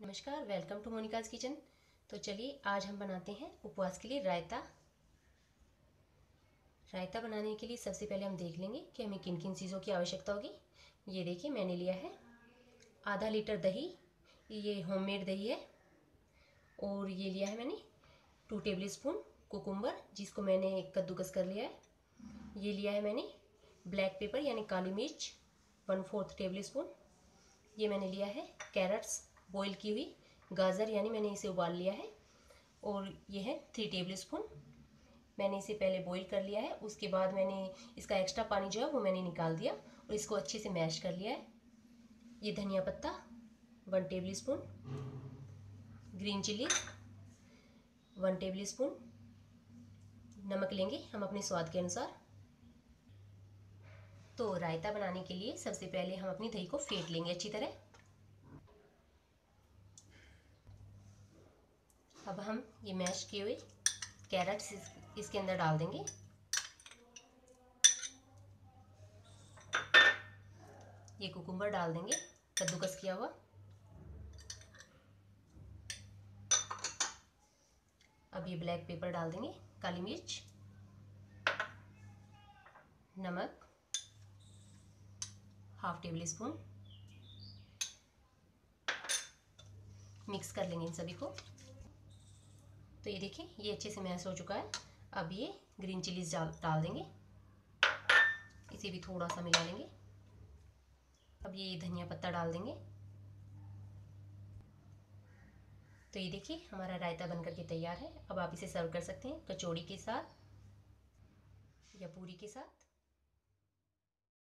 नमस्कार, welcome to मोनिकाज़ kitchen. तो चलिए आज हम बनाते हैं उपवास के लिए रायता। रायता बनाने के लिए सबसे पहले हम देख लेंगे कि हमें किन किन चीज़ों की आवश्यकता होगी। ये देखिए, मैंने लिया है आधा लीटर दही, ये होममेड दही है। और ये लिया है मैंने 2 टेबल स्पून कुकुम्बर, जिसको मैंने कद्दूकस कर लिया है। ये लिया है मैंने ब्लैक पेपर यानी काली मिर्च 1/4 टेबल स्पून। ये मैंने लिया है कैरेट्स बॉईल की हुई, गाजर यानी मैंने इसे उबाल लिया है। और ये है 3 टेबल स्पून। मैंने इसे पहले बॉईल कर लिया है, उसके बाद मैंने इसका एक्स्ट्रा पानी जो है वो मैंने निकाल दिया और इसको अच्छे से मैश कर लिया है। ये धनिया पत्ता 1 tablespoon, green chilli 1 tablespoon, नमक लेंगे हम अपने स्वाद के अनुसार। तो रायता बनाने के लिए सबसे पहले हम अपनी दही को फेंट लेंगे अच्छी तरह। अब हम ये मैश किए हुए कैरेट्स इसके अंदर डाल देंगे। ये कुकुम्बर डाल देंगे कद्दूकस किया हुआ। अब ये ब्लैक पेपर डाल देंगे, काली मिर्च, नमक 1/2 टेबल स्पून। मिक्स कर लेंगे इन सभी को। तो ये देखिए, ये अच्छे से मैश हो चुका है। अब ये ग्रीन चिलीज डाल देंगे, इसे भी थोड़ा सा मिला लेंगे। अब ये धनिया पत्ता डाल देंगे। तो ये देखिए, हमारा रायता बनकर के तैयार है। अब आप इसे सर्व कर सकते हैं कचौड़ी के साथ या पूरी के साथ।